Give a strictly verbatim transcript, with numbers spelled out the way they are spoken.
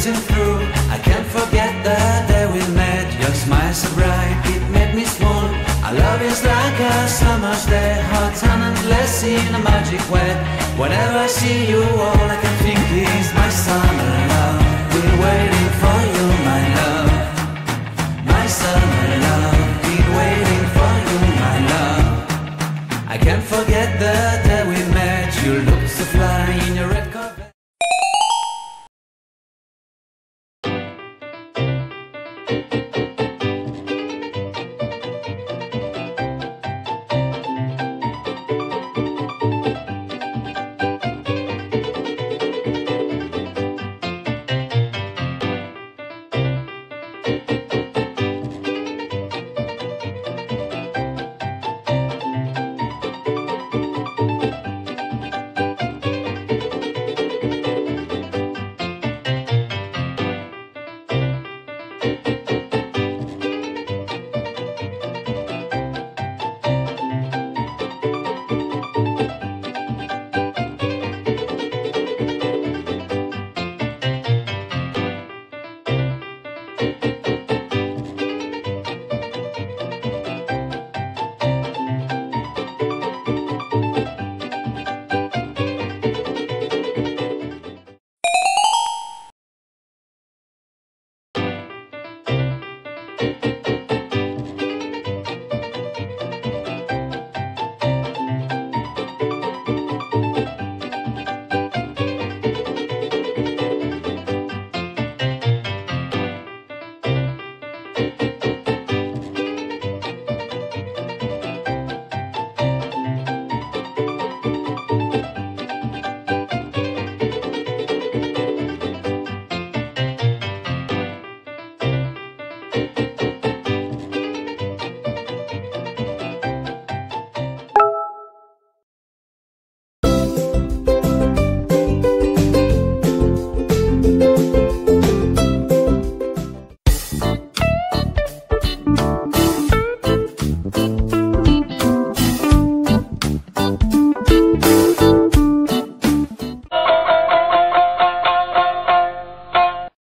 passing through. I can't forget the day we met. Your smile so bright, it made me swoon. Our love is like a summer's day, hot and endless in a magic way. Whenever I see you, all I can